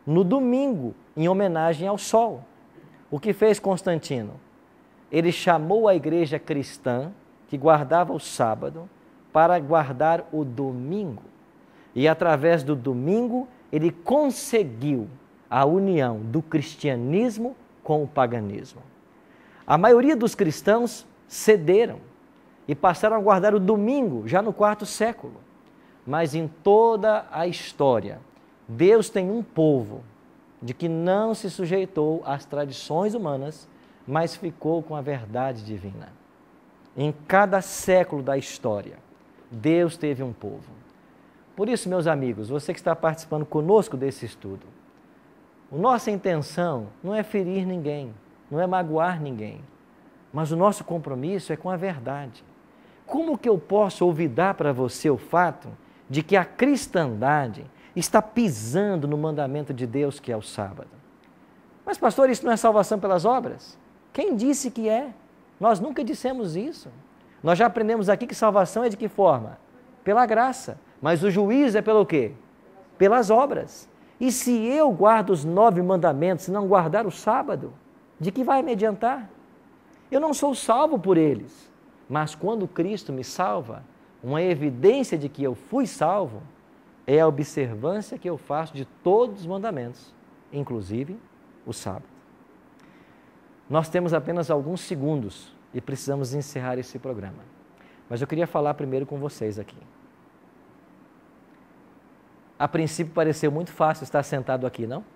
no domingo, em homenagem ao sol. O que fez Constantino? Ele chamou a igreja cristã, que guardava o sábado, para guardar o domingo. E através do domingo, ele conseguiu a união do cristianismo com o paganismo. A maioria dos cristãos cederam e passaram a guardar o domingo já no quarto século. Mas em toda a história, Deus tem um povo de que não se sujeitou às tradições humanas, mas ficou com a verdade divina. Em cada século da história, Deus teve um povo. Por isso, meus amigos, você que está participando conosco desse estudo, a nossa intenção não é ferir ninguém, não é magoar ninguém, mas o nosso compromisso é com a verdade. Como que eu posso olvidar para você o fato de que a cristandade está pisando no mandamento de Deus, que é o sábado? Mas, pastor, isso não é salvação pelas obras? Quem disse que é? Nós nunca dissemos isso. Nós já aprendemos aqui que salvação é de que forma? Pela graça. Mas o juízo é pelo quê? Pelas obras. E se eu guardo os nove mandamentos e não guardar o sábado, de que vai me adiantar? Eu não sou salvo por eles. Mas quando Cristo me salva, uma evidência de que eu fui salvo é a observância que eu faço de todos os mandamentos, inclusive o sábado. Nós temos apenas alguns segundos e precisamos encerrar esse programa. Mas eu queria falar primeiro com vocês aqui. A princípio pareceu muito fácil estar sentado aqui, não?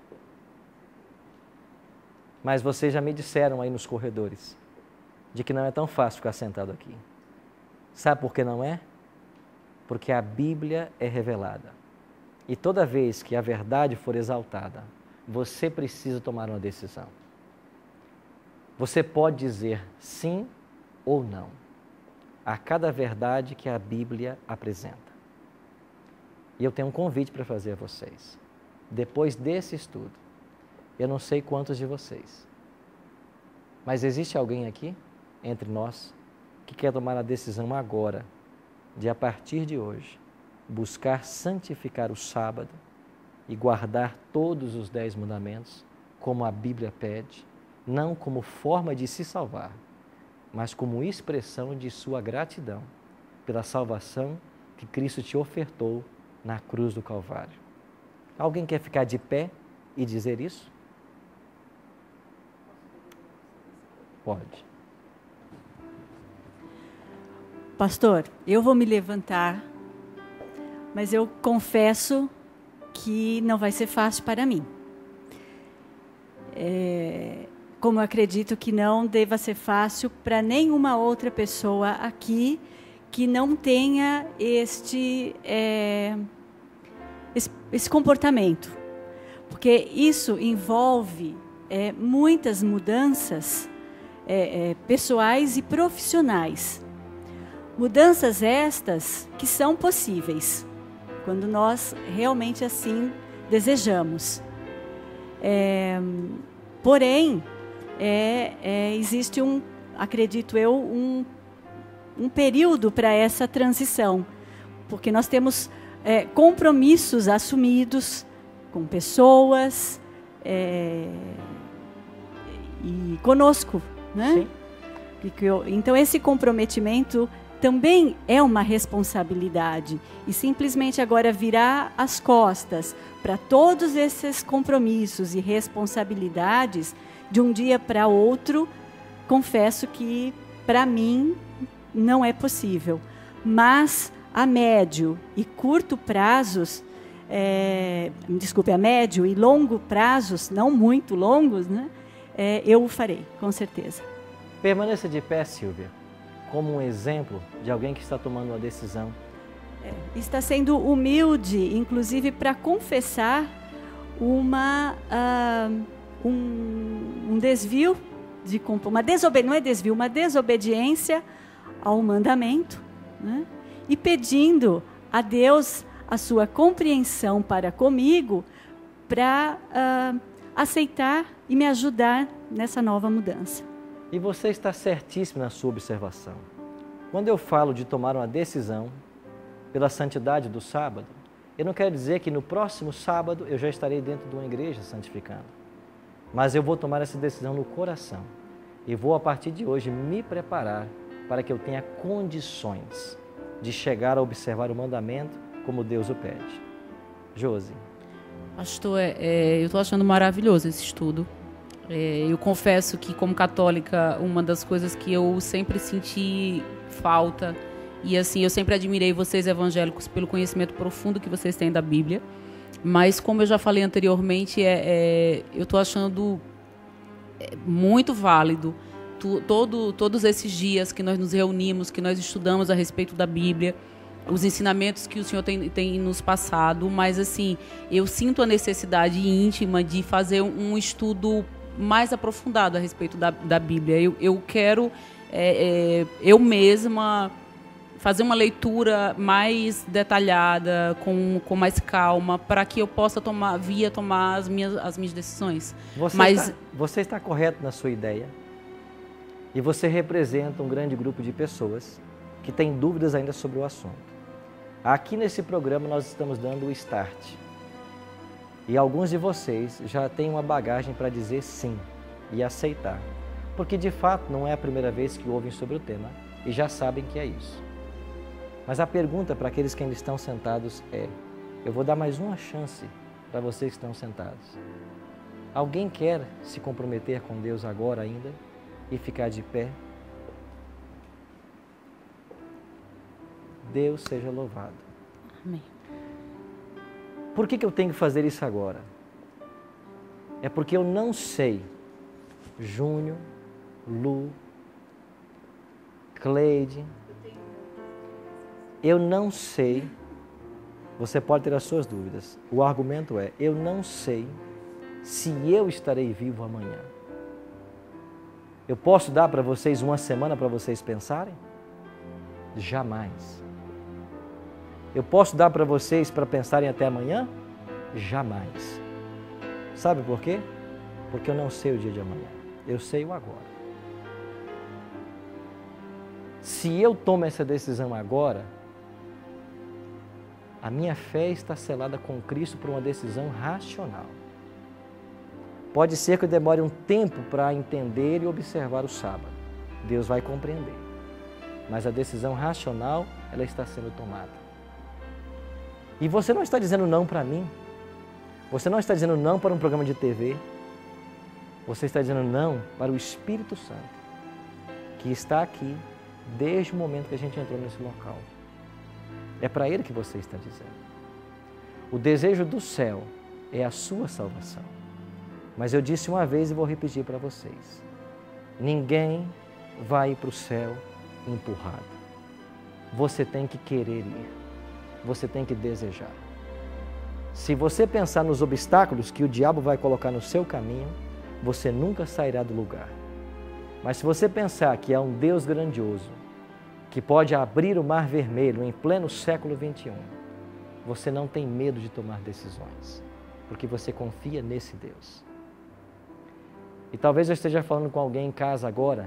Mas vocês já me disseram aí nos corredores de que não é tão fácil ficar sentado aqui. Sabe por que não é? Porque a Bíblia é revelada. E toda vez que a verdade for exaltada, você precisa tomar uma decisão. Você pode dizer sim ou não a cada verdade que a Bíblia apresenta. E eu tenho um convite para fazer a vocês. Depois desse estudo, eu não sei quantos de vocês, mas existe alguém aqui, entre nós, que quer tomar a decisão agora, de a partir de hoje, buscar santificar o sábado e guardar todos os dez mandamentos, como a Bíblia pede, não como forma de se salvar, mas como expressão de sua gratidão pela salvação que Cristo te ofertou na cruz do Calvário. Alguém quer ficar de pé e dizer isso? Pode. Pastor, eu vou me levantar, mas eu confesso que não vai ser fácil para mim. É, como eu acredito que não deva ser fácil para nenhuma outra pessoa aqui que não tenha este, é, esse, esse comportamento. Porque isso envolve é, muitas mudanças é, é, pessoais e profissionais. Mudanças estas que são possíveis, quando nós realmente assim desejamos. É, porém, é, é, existe um, acredito eu, um, um período para essa transição, porque nós temos é, compromissos assumidos com pessoas é, e conosco, né? Sim. Então, esse comprometimento também é uma responsabilidade. E simplesmente agora virar as costas para todos esses compromissos e responsabilidades de um dia para outro, confesso que para mim não é possível. Mas a médio e curto prazos, é, desculpe, a médio e longo prazos, não muito longos, né, é, eu o farei, com certeza. Permaneça de pé, Silvia, como um exemplo de alguém que está tomando uma decisão. É, está sendo humilde, inclusive, para confessar uma, uh, um, um desvio, de, uma desobedi- não é desvio, uma desobediência ao mandamento, né? E pedindo a Deus a sua compreensão para comigo, para uh, aceitar e me ajudar nessa nova mudança. E você está certíssimo na sua observação. Quando eu falo de tomar uma decisão pela santidade do sábado, Eu não quero dizer que no próximo sábado eu já estarei dentro de uma igreja santificando, mas eu vou tomar essa decisão no coração e vou, a partir de hoje, me preparar para que eu tenha condições de chegar a observar o mandamento como Deus o pede. Josi. Pastor, é, é, eu estou achando maravilhoso esse estudo. É, eu confesso que, como católica, uma das coisas que eu sempre senti falta, e assim, eu sempre admirei vocês evangélicos pelo conhecimento profundo que vocês têm da Bíblia, mas, como eu já falei anteriormente, é, é, eu estou achando muito válido tu, todo, todos esses dias que nós nos reunimos, que nós estudamos a respeito da Bíblia, os ensinamentos que o Senhor tem, tem nos passado, mas assim, eu sinto a necessidade íntima de fazer um estudo mais aprofundado a respeito da, da Bíblia. Eu, eu quero, é, é, eu mesma, fazer uma leitura mais detalhada, com, com mais calma, para que eu possa tomar, via tomar as minhas, as minhas decisões. Você, mas... está, você está correto na sua ideia, e você representa um grande grupo de pessoas que têm dúvidas ainda sobre o assunto. Aqui nesse programa nós estamos dando o start. E alguns de vocês já têm uma bagagem para dizer sim e aceitar. Porque de fato não é a primeira vez que ouvem sobre o tema e já sabem que é isso. Mas a pergunta para aqueles que ainda estão sentados é: eu vou dar mais uma chance para vocês que estão sentados. Alguém quer se comprometer com Deus agora ainda e ficar de pé? Deus seja louvado. Amém. Por que que eu tenho que fazer isso agora? É porque eu não sei, Júnior, Lu, Cleide, eu não sei, você pode ter as suas dúvidas, o argumento é, eu não sei se eu estarei vivo amanhã. Eu posso dar para vocês uma semana para vocês pensarem? Jamais. Eu posso dar para vocês para pensarem até amanhã? Jamais. Sabe por quê? Porque eu não sei o dia de amanhã. Eu sei o agora. Se eu tomo essa decisão agora, a minha fé está selada com Cristo por uma decisão racional. Pode ser que eu demore um tempo para entender e observar o sábado. Deus vai compreender. Mas a decisão racional, ela está sendo tomada. E você não está dizendo não para mim. Você não está dizendo não para um programa de T V. Você está dizendo não para o Espírito Santo, que está aqui desde o momento que a gente entrou nesse local. É para Ele que você está dizendo. O desejo do céu é a sua salvação. Mas eu disse uma vez e vou repetir para vocês. Ninguém vai para o céu empurrado. Você tem que querer ir. Você tem que desejar. Se você pensar nos obstáculos que o diabo vai colocar no seu caminho, você nunca sairá do lugar. Mas se você pensar que há um Deus grandioso, que pode abrir o mar vermelho em pleno século vinte e um, você não tem medo de tomar decisões, porque você confia nesse Deus. E talvez eu esteja falando com alguém em casa agora,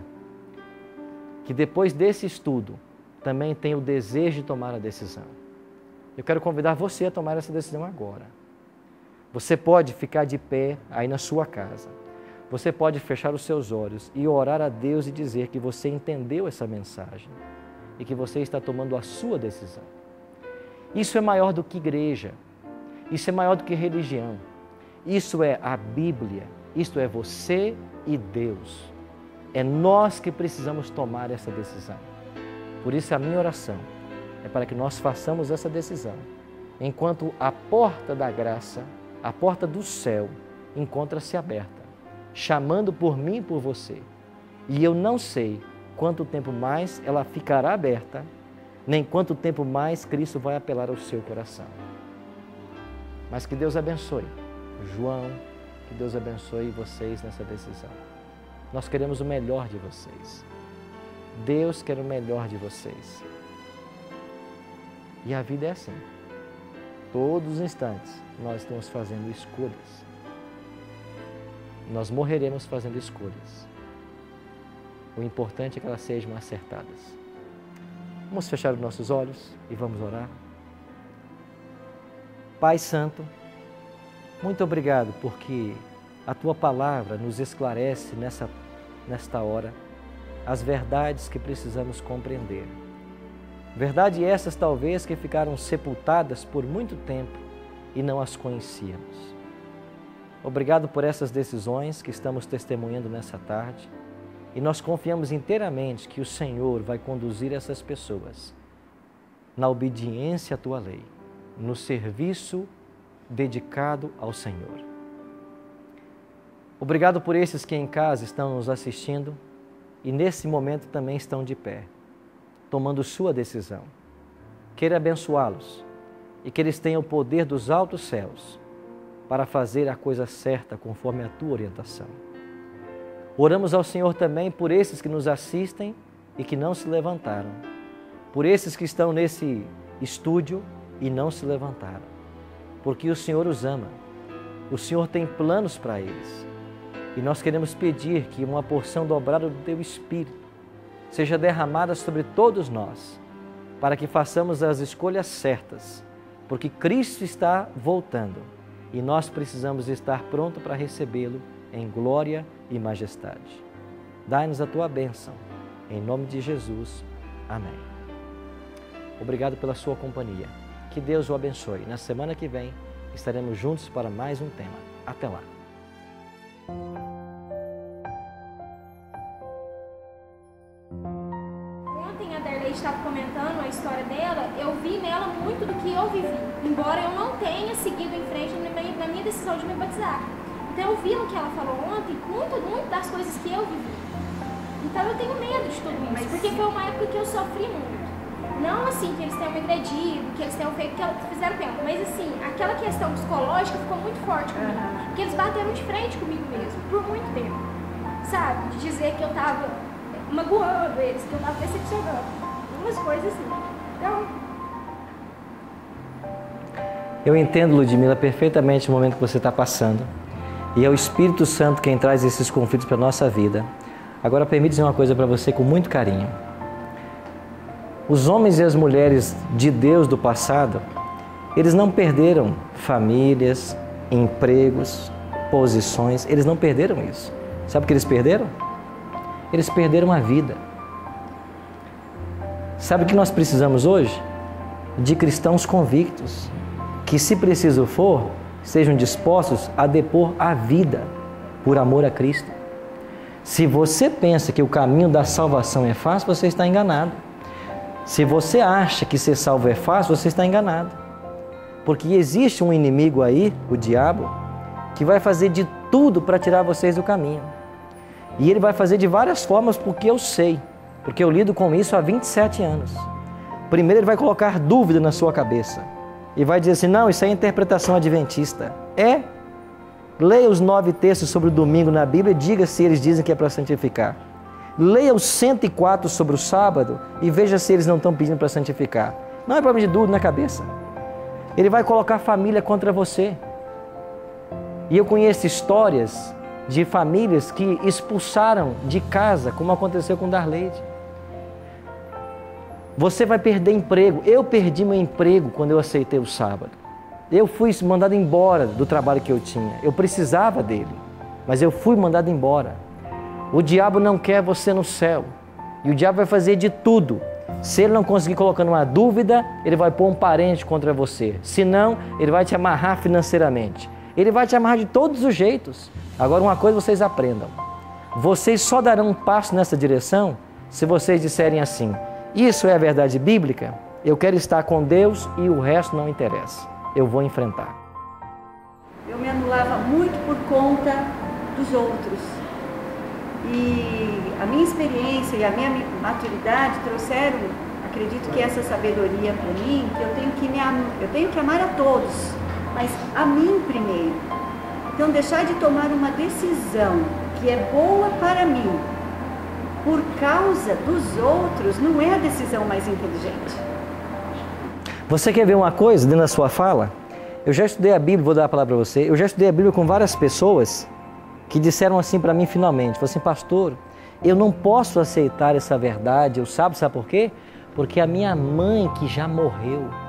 que depois desse estudo, também tem o desejo de tomar a decisão. Eu quero convidar você a tomar essa decisão agora. Você pode ficar de pé aí na sua casa. Você pode fechar os seus olhos e orar a Deus e dizer que você entendeu essa mensagem e que você está tomando a sua decisão. Isso é maior do que igreja. Isso é maior do que religião. Isso é a Bíblia. Isto é você e Deus. É nós que precisamos tomar essa decisão. Por isso a minha oração é para que nós façamos essa decisão, enquanto a porta da graça, a porta do céu, encontra-se aberta, chamando por mim e por você. E eu não sei quanto tempo mais ela ficará aberta, nem quanto tempo mais Cristo vai apelar ao seu coração. Mas que Deus abençoe João, que Deus abençoe vocês nessa decisão. Nós queremos o melhor de vocês. Deus quer o melhor de vocês. E a vida é assim. Todos os instantes nós estamos fazendo escolhas. Nós morreremos fazendo escolhas. O importante é que elas sejam acertadas. Vamos fechar os nossos olhos e vamos orar. Pai Santo, muito obrigado porque a Tua Palavra nos esclarece nessa, nesta hora as verdades que precisamos compreender. Verdade essas talvez que ficaram sepultadas por muito tempo e não as conhecíamos. Obrigado por essas decisões que estamos testemunhando nessa tarde e nós confiamos inteiramente que o Senhor vai conduzir essas pessoas na obediência à Tua lei, no serviço dedicado ao Senhor. Obrigado por esses que em casa estão nos assistindo e nesse momento também estão de pé, tomando sua decisão. Queira abençoá-los e que eles tenham o poder dos altos céus para fazer a coisa certa conforme a Tua orientação. Oramos ao Senhor também por esses que nos assistem e que não se levantaram, por esses que estão nesse estúdio e não se levantaram, porque o Senhor os ama, o Senhor tem planos para eles e nós queremos pedir que uma porção dobrada do Teu Espírito seja derramada sobre todos nós, para que façamos as escolhas certas, porque Cristo está voltando e nós precisamos estar prontos para recebê-lo em glória e majestade. Dai-nos a Tua bênção, em nome de Jesus. Amém. Obrigado pela sua companhia. Que Deus o abençoe. Na semana que vem estaremos juntos para mais um tema. Até lá. Ontem a Darley estava comentando a história dela, eu vi nela muito do que eu vivi, embora eu não tenha seguido em frente na minha, na minha decisão de me batizar. Então eu vi no que ela falou ontem muito, muito das coisas que eu vivi. Então eu tenho medo de tudo isso, porque foi uma época que eu sofri muito. Não assim que eles tenham me agredido, que eles tenham feito, que eles fizeram tempo, mas assim, aquela questão psicológica ficou muito forte comigo. Uhum. Porque eles bateram de frente comigo mesmo, por muito tempo. Sabe? De dizer que eu tava magoando eles, que eu tava decepcionando. Umas coisas assim. Então... Eu entendo, Ludmila, perfeitamente o momento que você está passando. E é o Espírito Santo quem traz esses conflitos para a nossa vida. Agora, permite dizer uma coisa para você com muito carinho. Os homens e as mulheres de Deus do passado, eles não perderam famílias, empregos, posições, eles não perderam isso. Sabe o que eles perderam? Eles perderam a vida. Sabe o que nós precisamos hoje? De cristãos convictos, que se preciso for, sejam dispostos a depor a vida por amor a Cristo. Se você pensa que o caminho da salvação é fácil, você está enganado. Se você acha que ser salvo é fácil, você está enganado. Porque existe um inimigo aí, o diabo, que vai fazer de tudo para tirar vocês do caminho. E ele vai fazer de várias formas, porque eu sei, porque eu lido com isso há vinte e sete anos. Primeiro ele vai colocar dúvida na sua cabeça e vai dizer assim, não, isso é interpretação adventista. É? Leia os nove textos sobre o domingo na Bíblia e diga se eles dizem que é para santificar. Leia os cento e quatro sobre o sábado e veja se eles não estão pedindo para santificar. Não é problema de dúvida na cabeça. Ele vai colocar família contra você. E eu conheço histórias de famílias que expulsaram de casa, como aconteceu com Darleide. Você vai perder emprego. Eu perdi meu emprego quando eu aceitei o sábado. Eu fui mandado embora do trabalho que eu tinha. Eu precisava dele, mas eu fui mandado embora. O diabo não quer você no céu. E o diabo vai fazer de tudo. Se ele não conseguir colocar uma dúvida, ele vai pôr um parente contra você. Se não, ele vai te amarrar financeiramente. Ele vai te amarrar de todos os jeitos. Agora, uma coisa vocês aprendam. Vocês só darão um passo nessa direção se vocês disserem assim, isso é a verdade bíblica, eu quero estar com Deus e o resto não interessa. Eu vou enfrentar. Eu me anulava muito por conta dos outros. E a minha experiência e a minha maturidade trouxeram, acredito que essa sabedoria para mim, que eu tenho que, me am... eu tenho que amar a todos, mas a mim primeiro. Então, deixar de tomar uma decisão que é boa para mim, por causa dos outros, não é a decisão mais inteligente. Você quer ver uma coisa dentro da sua fala? Eu já estudei a Bíblia, vou dar a palavra para você, eu já estudei a Bíblia com várias pessoas que disseram assim para mim finalmente, falaram assim, pastor, eu não posso aceitar essa verdade, eu sabe, sabe por quê? Porque a minha mãe que já morreu,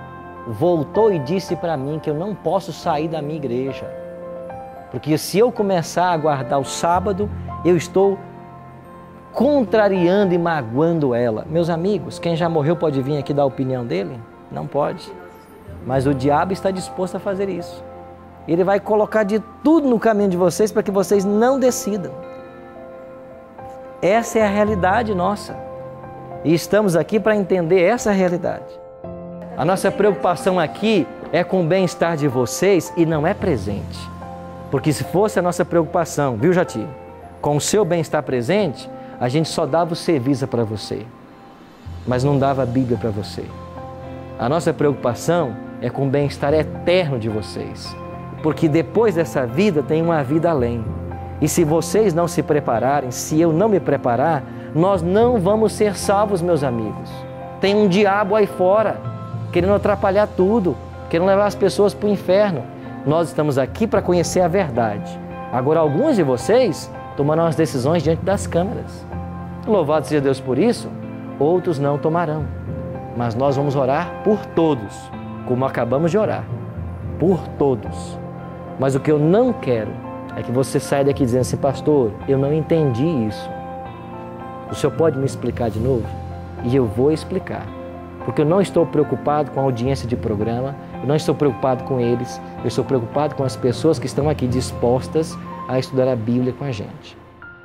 voltou e disse para mim que eu não posso sair da minha igreja. Porque se eu começar a guardar o sábado, eu estou contrariando e magoando ela. Meus amigos, quem já morreu pode vir aqui dar a opinião dele? Não pode. Mas o diabo está disposto a fazer isso. Ele vai colocar de tudo no caminho de vocês para que vocês não decidam. Essa é a realidade nossa. E estamos aqui para entender essa realidade. A nossa preocupação aqui é com o bem-estar de vocês e não é presente. Porque se fosse a nossa preocupação, viu, Jati? Com o seu bem-estar presente, a gente só dava o serviço para você, mas não dava a Bíblia para você. A nossa preocupação é com o bem-estar eterno de vocês. Porque depois dessa vida tem uma vida além. E se vocês não se prepararem, se eu não me preparar, nós não vamos ser salvos, meus amigos. Tem um diabo aí fora, querendo atrapalhar tudo, querendo levar as pessoas para o inferno. Nós estamos aqui para conhecer a verdade. Agora, alguns de vocês tomarão as decisões diante das câmeras. Louvado seja Deus por isso, outros não tomarão. Mas nós vamos orar por todos, como acabamos de orar. Por todos. Mas o que eu não quero é que você saia daqui dizendo assim, pastor, eu não entendi isso. O senhor pode me explicar de novo? E eu vou explicar. Porque eu não estou preocupado com a audiência de programa, eu não estou preocupado com eles, eu estou preocupado com as pessoas que estão aqui dispostas a estudar a Bíblia com a gente.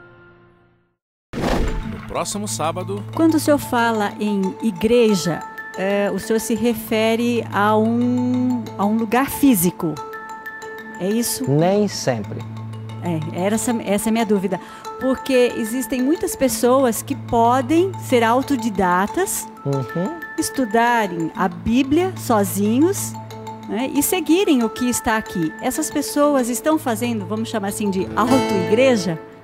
No próximo sábado... Quando o senhor fala em igreja, é, o senhor se refere a um, a um lugar físico. É isso? Nem sempre. É, era essa, essa é a minha dúvida. Porque existem muitas pessoas que podem ser autodidatas, uhum. estudarem a Bíblia sozinhos, né, e seguirem o que está aqui. Essas pessoas estão fazendo, vamos chamar assim, de auto-igreja?